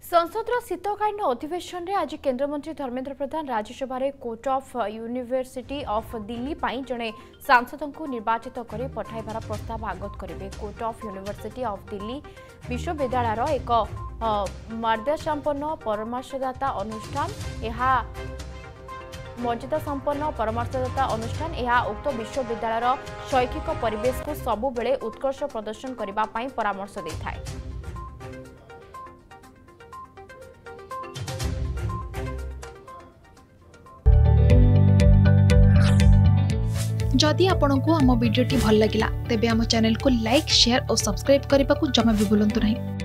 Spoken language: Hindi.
संसद शीतकालीन अधिवेशन में आज केन्द्रमंत्री Dharmendra Pradhan Rajya Sabha court of university of Delhi जड़े सांसद को निर्वाचित कर पठाइबार प्रस्ताव आगत करेंगे। Court of university of Delhi विश्वविद्यालय एक मर्यादा संपन्न परामर्शदाता अनुष्ठान मर्यादा संपन्न परामर्शदाता अनुष्ठान उक्त विश्वविद्यालय शैक्षिक परिवेश को सबु बेले उत्कर्ष प्रदर्शन करने परामर्श देता है। जदि आपंक आम भिडी भल लगा तेब आम चैनल को लाइक शेयर और सब्सक्राइब करने को जमा भी भूलु नहीं।